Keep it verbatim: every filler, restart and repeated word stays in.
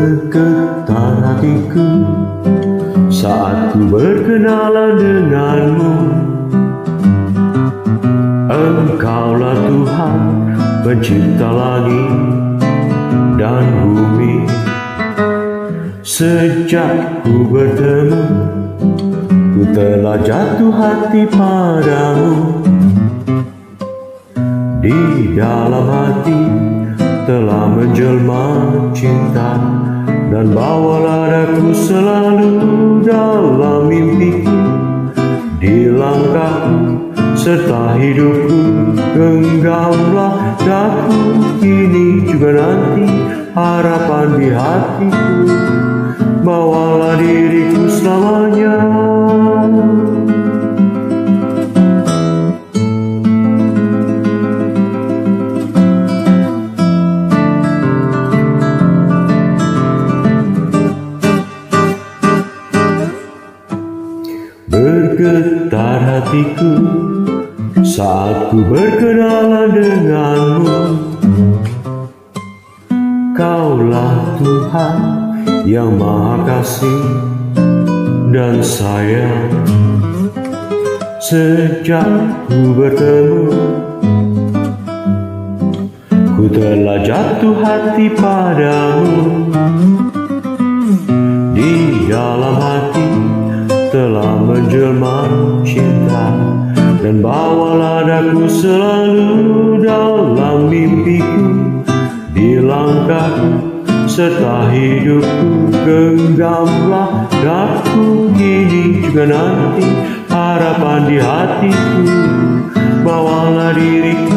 Bergetar hatiku saat ku berkenalan denganmu. Engkaulah Tuhan pencipta langit dan bumi. Sejak ku bertemu, ku telah jatuh hati padamu. Di dalam hati telah menjelma cinta, dan bawalah aku selalu dalam mimpiku. Di langkahku serta hidupku, genggamlah daku kini juga nanti, harapan di hatiku. Bawalah diriku selamanya. Bergetar hatiku saat ku berkenalan denganmu. Kaulah Tuhan yang Maha Kasih dan sayang. Sejak ku bertemu, ku telah jatuh hati padamu. Di dalam hati telah menjelma cinta, dan bawalah aku selalu dalam mimpiku. Di langkahku serta hidupku, genggamlah daku kini juga nanti, harapan di hatiku. Bawalah diriku